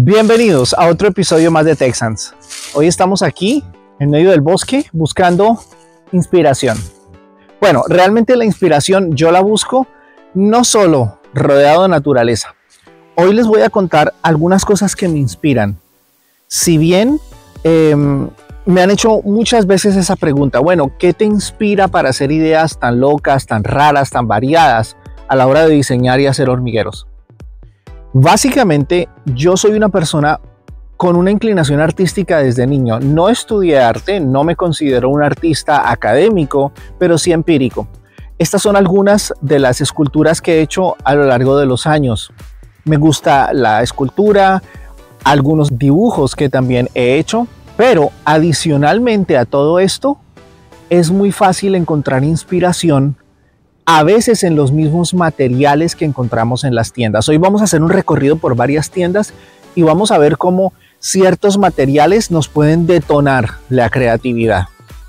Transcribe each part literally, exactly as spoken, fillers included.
Bienvenidos a otro episodio más de Texans. Hoy estamos aquí en medio del bosque buscando inspiración. Bueno, realmente la inspiración yo la busco no solo rodeado de naturaleza. Hoy les voy a contar algunas cosas que me inspiran. Si bien eh, me han hecho muchas veces esa pregunta, bueno, ¿qué te inspira para hacer ideas tan locas, tan raras, tan variadas a la hora de diseñar y hacer hormigueros? Básicamente, yo soy una persona con una inclinación artística desde niño. No estudié arte, no me considero un artista académico, pero sí empírico. Estas son algunas de las esculturas que he hecho a lo largo de los años. Me gusta la escultura, algunos dibujos que también he hecho, pero adicionalmente a todo esto, es muy fácil encontrar inspiración a veces en los mismos materiales que encontramos en las tiendas. Hoy vamos a hacer un recorrido por varias tiendas y vamos a ver cómo ciertos materiales nos pueden detonar la creatividad.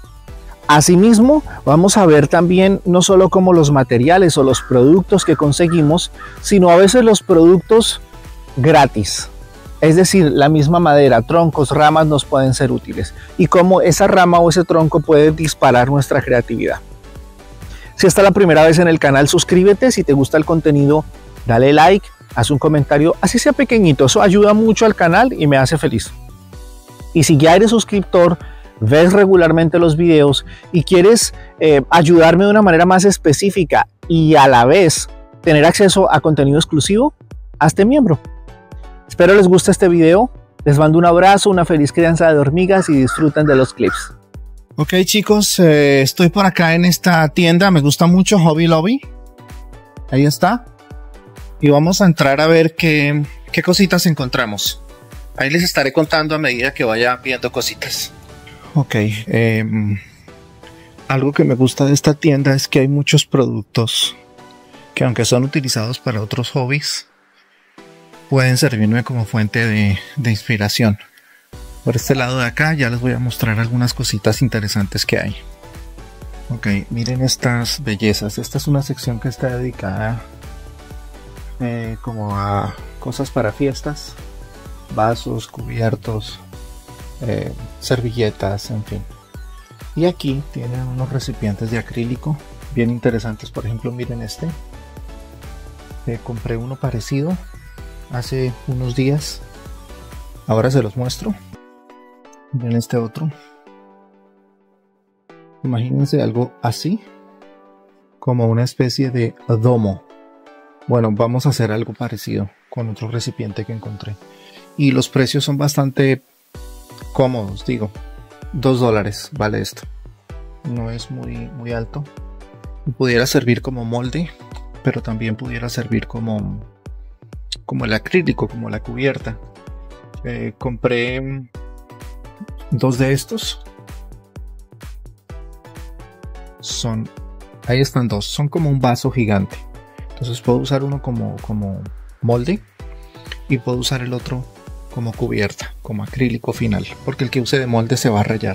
Asimismo, vamos a ver también no solo cómo los materiales o los productos que conseguimos, sino a veces los productos gratis. Es decir, la misma madera, troncos, ramas nos pueden ser útiles y cómo esa rama o ese tronco puede disparar nuestra creatividad. Si esta es la primera vez en el canal, suscríbete. Si te gusta el contenido, dale like, haz un comentario, así sea pequeñito. Eso ayuda mucho al canal y me hace feliz. Y si ya eres suscriptor, ves regularmente los videos y quieres eh, ayudarme de una manera más específica y a la vez tener acceso a contenido exclusivo, hazte miembro. Espero les guste este video. Les mando un abrazo, una feliz crianza de hormigas y disfruten de los clips. Ok chicos, eh, estoy por acá en esta tienda, me gusta mucho Hobby Lobby. Ahí está. Y vamos a entrar a ver qué, qué cositas encontramos. Ahí les estaré contando a medida que vaya viendo cositas. Ok, eh, algo que me gusta de esta tienda es que hay muchos productos que, aunque son utilizados para otros hobbies, pueden servirme como fuente de, de inspiración. Por este lado de acá ya les voy a mostrar algunas cositas interesantes que hay. Ok, miren estas bellezas. Esta es una sección que está dedicada eh, como a cosas para fiestas. Vasos, cubiertos, eh, servilletas, en fin. Y aquí tienen unos recipientes de acrílico bien interesantes. Por ejemplo, miren este. Eh, compré uno parecido hace unos días. Ahora se los muestro. Miren este otro. Imagínense algo así, como una especie de domo. Bueno, vamos a hacer algo parecido con otro recipiente que encontré. Y los precios son bastante cómodos, digo. Dos dólares vale esto. No es muy, muy alto. Pudiera servir como molde, pero también pudiera servir como, como el acrílico, como la cubierta. Eh, compré dos de estos. Son, ahí están dos, son como un vaso gigante. Entonces puedo usar uno como, como molde y puedo usar el otro como cubierta, como acrílico final, porque el que use de molde se va a rayar.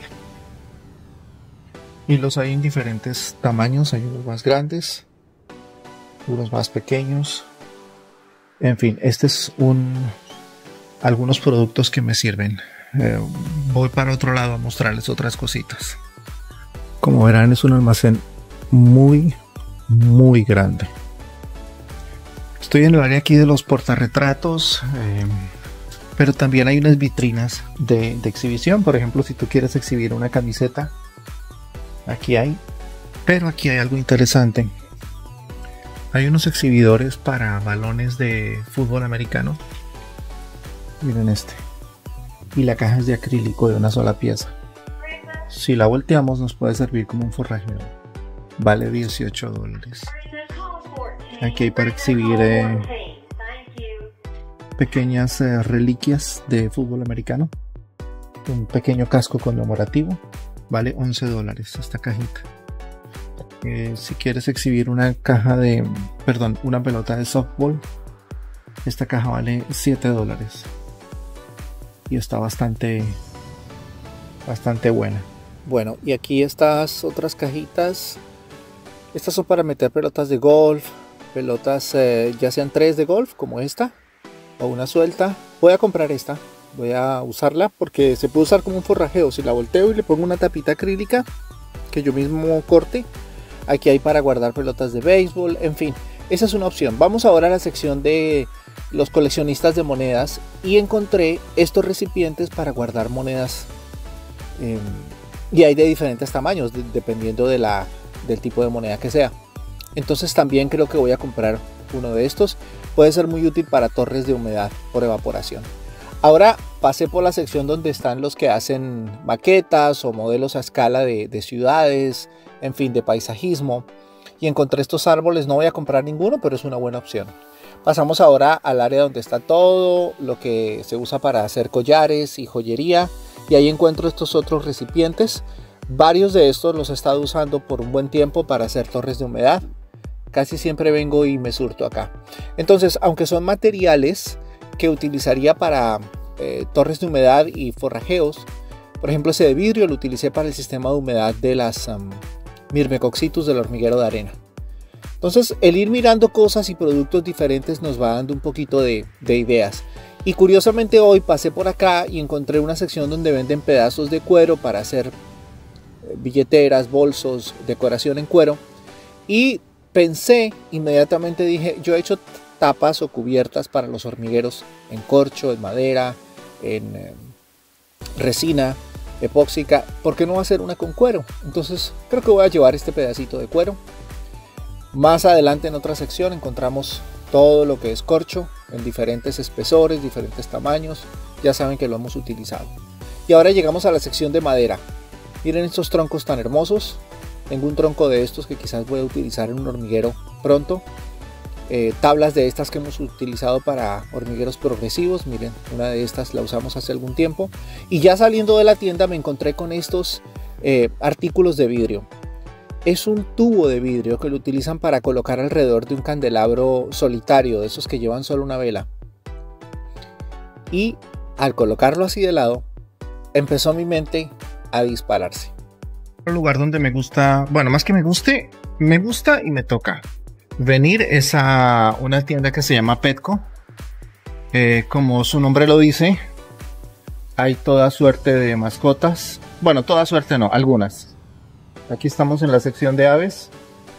Y los hay en diferentes tamaños, hay unos más grandes, unos más pequeños. En fin, este es un algunos productos que me sirven. Eh, voy para otro lado a mostrarles otras cositas. Como verán, es un almacén muy muy grande. Estoy en el área aquí de los portarretratos, eh, pero también hay unas vitrinas de, de exhibición. Por ejemplo, si tú quieres exhibir una camiseta, aquí hay. Pero aquí hay algo interesante. Hay unos exhibidores para balones de fútbol americano. Miren este. Y la caja es de acrílico de una sola pieza. Si la volteamos nos puede servir como un forrajero. Vale dieciocho dólares. Aquí hay para exhibir eh, pequeñas eh, reliquias de fútbol americano. Un pequeño casco conmemorativo. Vale once dólares esta cajita. Eh, si quieres exhibir una caja de, perdón, una pelota de softball, esta caja vale siete dólares. Y está bastante bastante buena. Bueno, y aquí estas otras cajitas, estas son para meter pelotas de golf, pelotas eh, ya sean tres de golf como esta, o una suelta. Voy a comprar esta, voy a usarla porque se puede usar como un forrajeo. Si la volteo y le pongo una tapita acrílica que yo mismo corte, aquí hay para guardar pelotas de béisbol, en fin, esa es una opción. Vamos ahora a la sección de los coleccionistas de monedas y encontré estos recipientes para guardar monedas eh, y hay de diferentes tamaños de, dependiendo de la, del tipo de moneda que sea. Entonces también creo que voy a comprar uno de estos. Puede ser muy útil para torres de humedad por evaporación. Ahora pasé por la sección donde están los que hacen maquetas o modelos a escala de, de ciudades, en fin, de paisajismo, y encontré estos árboles. No voy a comprar ninguno, pero es una buena opción. Pasamos ahora al área donde está todo lo que se usa para hacer collares y joyería, y ahí encuentro estos otros recipientes. Varios de estos los he estado usando por un buen tiempo para hacer torres de humedad. Casi siempre vengo y me surto acá. Entonces, aunque son materiales que utilizaría para eh, torres de humedad y forrajeos, por ejemplo ese de vidrio lo utilicé para el sistema de humedad de las um, Myrmecoxitus del hormiguero de arena. Entonces el ir mirando cosas y productos diferentes nos va dando un poquito de, de ideas. Y curiosamente hoy pasé por acá y encontré una sección donde venden pedazos de cuero para hacer billeteras, bolsos, decoración en cuero, y pensé inmediatamente, dije, yo he hecho tapas o cubiertas para los hormigueros en corcho, en madera, en eh, resina epóxica. ¿Por qué no hacer una con cuero? Entonces creo que voy a llevar este pedacito de cuero. Más adelante en otra sección encontramos todo lo que es corcho en diferentes espesores, diferentes tamaños. Ya saben que lo hemos utilizado. Y ahora llegamos a la sección de madera. Miren estos troncos tan hermosos. Tengo un tronco de estos que quizás voy a utilizar en un hormiguero pronto. Eh, tablas de estas que hemos utilizado para hormigueros progresivos. Miren, una de estas la usamos hace algún tiempo. Y ya saliendo de la tienda me encontré con estos eh, artículos de vidrio. Es un tubo de vidrio que lo utilizan para colocar alrededor de un candelabro solitario, de esos que llevan solo una vela. Y al colocarlo así de lado, empezó mi mente a dispararse. Un lugar donde me gusta, bueno, más que me guste, me gusta y me toca venir es a una tienda que se llama Petco. Eh, como su nombre lo dice, hay toda suerte de mascotas. Bueno, toda suerte no, algunas. Aquí estamos en la sección de aves.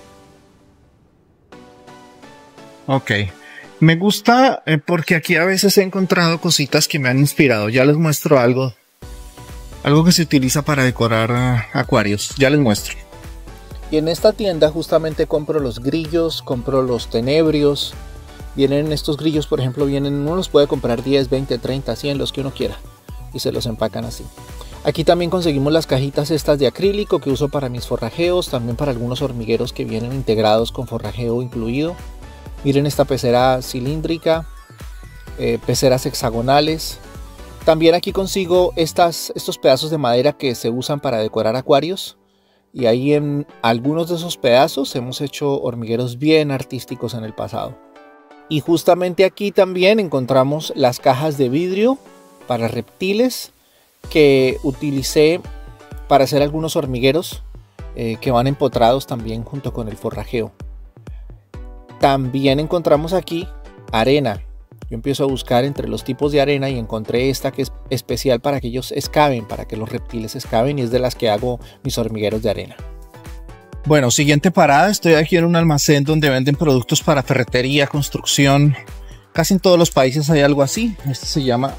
Ok. Me gusta eh, porque aquí a veces he encontrado cositas que me han inspirado. Ya les muestro algo. Algo que se utiliza para decorar uh, acuarios. Ya les muestro. Y en esta tienda justamente compro los grillos, compro los tenebrios. Vienen estos grillos, por ejemplo, vienen, uno los puede comprar diez, veinte, treinta, cien, los que uno quiera. Y se los empacan así. Aquí también conseguimos las cajitas estas de acrílico que uso para mis forrajeos. También para algunos hormigueros que vienen integrados con forrajeo incluido. Miren esta pecera cilíndrica. Eh, peceras hexagonales. También aquí consigo estas, estos pedazos de madera que se usan para decorar acuarios. Y ahí en algunos de esos pedazos hemos hecho hormigueros bien artísticos en el pasado. Y justamente aquí también encontramos las cajas de vidrio para reptiles que utilicé para hacer algunos hormigueros eh, que van empotrados también junto con el forrajeo. También encontramos aquí arena. Yo empiezo a buscar entre los tipos de arena y encontré esta que es especial para que ellos excaven, para que los reptiles excaven, y es de las que hago mis hormigueros de arena. Bueno, siguiente parada. Estoy aquí en un almacén donde venden productos para ferretería, construcción. Casi en todos los países hay algo así. Este se llama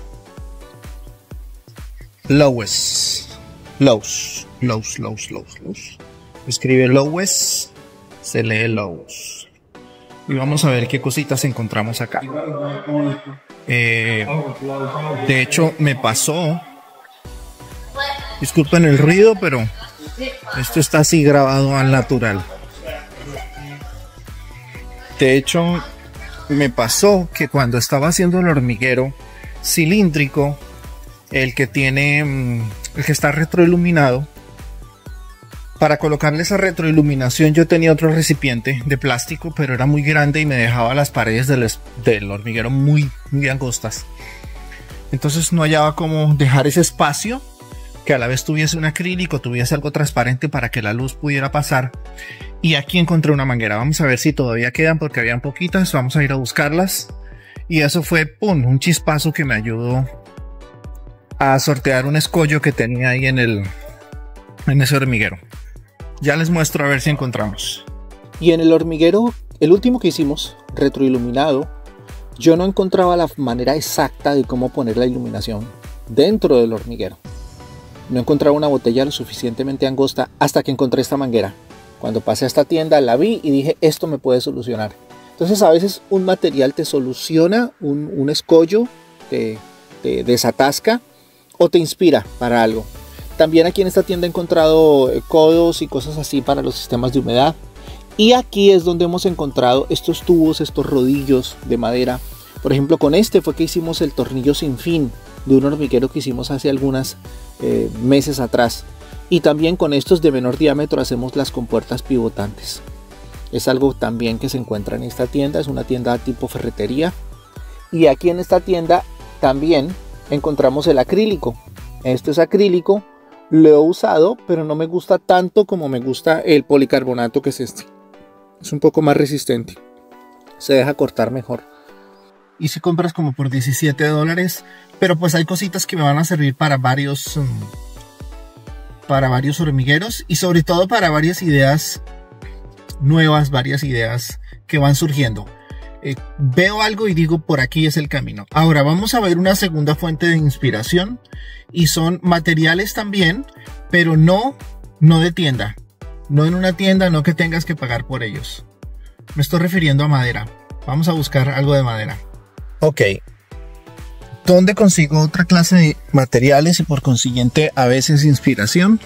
Lowe's. Lowe's. Lowe's, Lowe's, Lowe's, Lowe's. Escribe Lowe's, se lee Lowe's. Y vamos a ver qué cositas encontramos acá. Eh, de hecho, me pasó. Disculpen el ruido, pero esto está así grabado al natural. De hecho, me pasó que cuando estaba haciendo el hormiguero cilíndrico, el que tiene, el que está retroiluminado, para colocarle esa retroiluminación yo tenía otro recipiente de plástico, pero era muy grande y me dejaba las paredes del, del hormiguero muy, muy angostas. Entonces no hallaba cómo dejar ese espacio que a la vez tuviese un acrílico, tuviese algo transparente para que la luz pudiera pasar. Y aquí encontré una manguera. Vamos a ver si todavía quedan porque habían poquitas. Vamos a ir a buscarlas Y eso fue, pum, un chispazo que me ayudó a sortear un escollo que tenía ahí en, el, en ese hormiguero. Ya les muestro a ver si encontramos. Y en el hormiguero, el último que hicimos, retroiluminado, yo no encontraba la manera exacta de cómo poner la iluminación dentro del hormiguero. No encontraba una botella lo suficientemente angosta hasta que encontré esta manguera. Cuando pasé a esta tienda la vi y dije, esto me puede solucionar. Entonces a veces un material te soluciona un, un escollo, te, te desatasca o te inspira para algo. También aquí en esta tienda he encontrado codos y cosas así para los sistemas de humedad. Y aquí es donde hemos encontrado estos tubos, estos rodillos de madera. Por ejemplo, con este fue que hicimos el tornillo sin fin de un hormiguero que hicimos hace algunos eh, meses atrás. Y también con estos de menor diámetro hacemos las compuertas pivotantes. Es algo también que se encuentra en esta tienda, es una tienda tipo ferretería. Y aquí en esta tienda también encontramos el acrílico. Este es acrílico, lo he usado, pero no me gusta tanto como me gusta el policarbonato, que es este. Es un poco más resistente, se deja cortar mejor. Y si compras como por diecisiete dólares, pero pues hay cositas que me van a servir para varios um, para varios hormigueros y sobre todo para varias ideas nuevas, varias ideas que van surgiendo. Eh, veo algo y digo, por aquí es el camino. Ahora vamos a ver una segunda fuente de inspiración y son materiales también, pero no, no de tienda. No en una tienda, no que tengas que pagar por ellos. Me estoy refiriendo a madera. Vamos a buscar algo de madera. Ok. ¿Dónde consigo otra clase de materiales y por consiguiente a veces inspiración?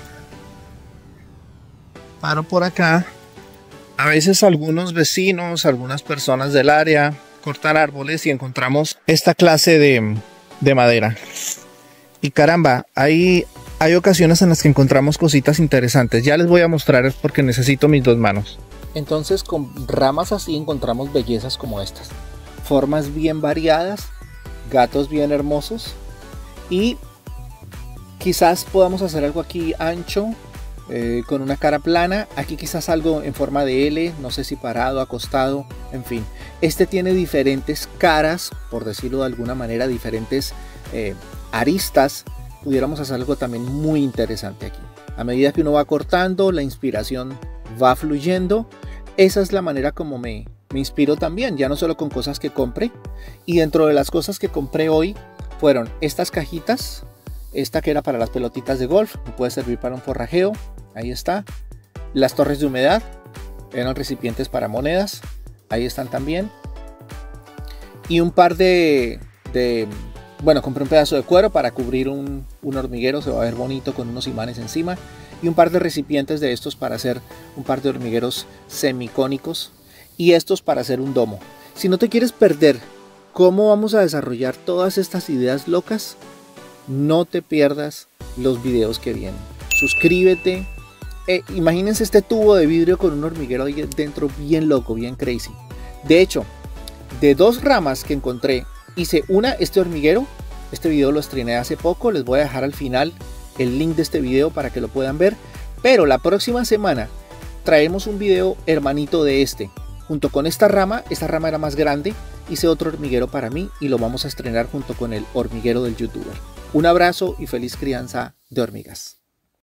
Paro por acá. A veces algunos vecinos, algunas personas del área cortan árboles y encontramos esta clase de, de madera. Y caramba, hay, hay ocasiones en las que encontramos cositas interesantes. Ya les voy a mostrar porque necesito mis dos manos. Entonces con ramas así encontramos bellezas como estas. Formas bien variadas, gatos bien hermosos. Y quizás podamos hacer algo aquí ancho, eh, con una cara plana. Aquí quizás algo en forma de L, no sé si parado, acostado, en fin. Este tiene diferentes caras, por decirlo de alguna manera, diferentes eh, aristas. Pudiéramos hacer algo también muy interesante aquí. A medida que uno va cortando, la inspiración va fluyendo. Esa es la manera como me, me inspiro también, ya no solo con cosas que compré. Y dentro de las cosas que compré hoy fueron estas cajitas. Esta que era para las pelotitas de golf, me puede servir para un forrajeo. Ahí está. Las torres de humedad, eran recipientes para monedas. Ahí están también. Y un par de... de bueno, compré un pedazo de cuero para cubrir un, un hormiguero, se va a ver bonito con unos imanes encima. Y un par de recipientes de estos para hacer un par de hormigueros semicónicos. Y estos para hacer un domo. Si no te quieres perder cómo vamos a desarrollar todas estas ideas locas, no te pierdas los videos que vienen. Suscríbete. Eh, imagínense este tubo de vidrio con un hormiguero ahí dentro bien loco, bien crazy. De hecho, de dos ramas que encontré, hice una, este hormiguero. Este video lo estrené hace poco, les voy a dejar al final el link de este video para que lo puedan ver. Pero la próxima semana traemos un video hermanito de este. Junto con esta rama, esta rama era más grande, hice otro hormiguero para mí y lo vamos a estrenar junto con el hormiguero del youtuber. Un abrazo y feliz crianza de hormigas.